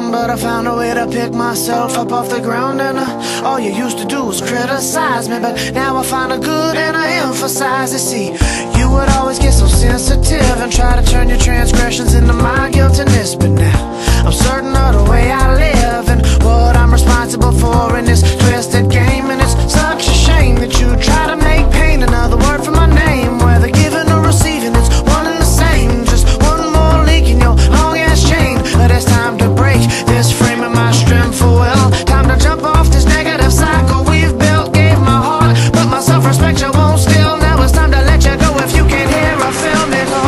down, but I found a way to pick myself up off the ground. And all you used to do was criticize me, but now I find a good and I emphasize it. See, you would always get so sensitive and try to turn your transgressions into my guiltiness, but now I'm certain of the way I live and what I'm responsible for in this twisted game. And it's such a shame that you try to make pain another word for my name. Whether giving or receiving, it's one and the same. Just one more link in your long-ass chain. But it's time to break this frame of my strength for well. Time to jump off this negative cycle we've built. Gave my heart, but my self-respect you won't steal. Now it's time to let you go if you can't hear or feel me. Go.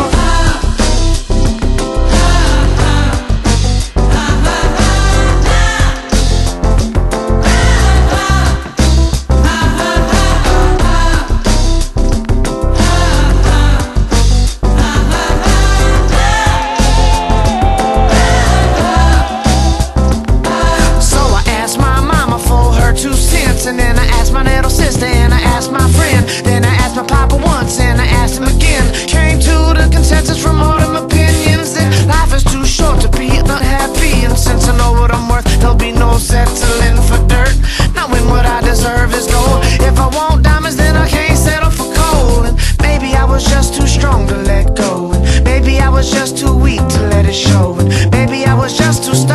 And then I asked my little sister, and I asked my friend, then I asked my papa once, and I asked him again. Came to the consensus from all them opinions that life is too short to be unhappy. And since I know what I'm worth, there'll be no settling for dirt. Knowing what I deserve is gold. If I want diamonds, then I can't settle for coal. And maybe I was just too strong to let go. And maybe I was just too weak to let it show. And maybe I was just too